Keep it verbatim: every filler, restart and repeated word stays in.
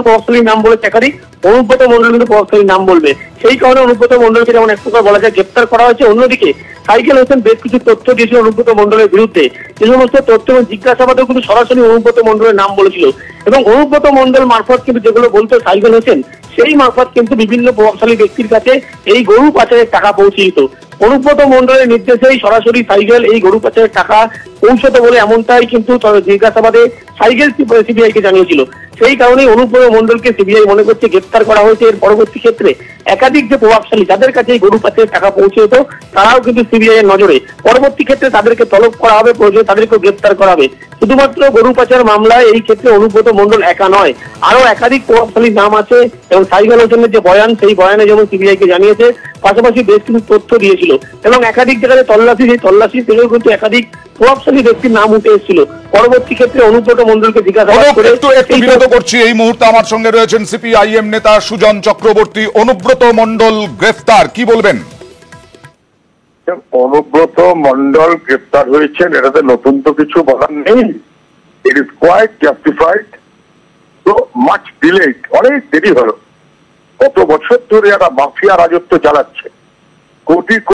প্রভাবশালীর নাম বলেছে একাধিক, অনুব্রত মন্ডল কিন্তু প্রভাবশালীর নাম বলবে। সেই কারণে অনুব্রত মন্ডলকে যেমন এক প্রকার বলা যায় গ্রেপ্তার করা হয়েছে, অন্যদিকে সাইকেল হোসেন বেশ কিছু তথ্য দিয়েছিল অনুব্রত মন্ডলের বিরুদ্ধে। যে সমস্ত তথ্য এবং জিজ্ঞাসাবাদেও কিন্তু সরাসরি অনুব্রত মন্ডলের নাম বলেছিল এবং অনুব্রত মন্ডল মারফত কিন্তু যেগুলো বলতো সাইকেল হোসেন, সেই মারফত কিন্তু বিভিন্ন প্রভাবশালী ব্যক্তির কাছে এই গরু পাচারের টাকা পৌঁছে দিত। অনুব্রত মন্ডলের নির্দেশেই সরাসরি সাইকেল এই গরু পাচারের টাকা পৌঁছতো বলে এমনটাই কিন্তু জিজ্ঞাসাবাদে সাইকেল সিবিআই কে জানিয়েছিল। সেই কারণেই অনুব্রত মন্ডলকে সিবিআই মনে করছে গ্রেপ্তার করা হয়েছে। এর পরবর্তী ক্ষেত্রে একাধিক যে প্রভাবশালী যাদের কাছে এই গরু পাচারের টাকা পৌঁছে যেত, তারাও কিন্তু সিবিআই এর নজরে। পরবর্তী ক্ষেত্রে তাদেরকে তলব করা হবে, প্রয়োজনে তাদেরকেও গ্রেপ্তার করা হবে। শুধুমাত্র গরু পাচার মামলায় এই ক্ষেত্রে অনুব্রত মন্ডল একা নয়, আরো একাধিক প্রভাবশালীর নাম আছে এবং সাইকেল হোসেনের যে বয়ান, সেই বয়ানে যেমন সিবিআই কে জানিয়েছে, পাশাপাশি বেশ কিছু তথ্য দিয়েছিল এবং একাধিক জায়গায় তল্লাশি, সেই তল্লাশি থেকেও কিন্তু একাধিক প্রভাবশালী ব্যক্তির নাম উঠে এসেছিল। পরবর্তী ক্ষেত্রে অনুব্রত মন্ডলকে জিজ্ঞাসাবাদ করে একটু বিরত করছি। এই মুহূর্তে আমার সঙ্গে রয়েছেন সিপিআইএম নেতা সুজন চক্রবর্তী। অনুব্রত মন্ডল গ্রেফতার, কি বলবেন? অনুব্রত মন্ডল গ্রেফতার হয়েছেন, এটাতে নতুন তো কিছু বলার নেই। It is quite justified. Too much delayed, অনেক দেরি হলো। কত বছর ধরে একটা মাফিয়া রাজত্ব চালাচ্ছে, কোটি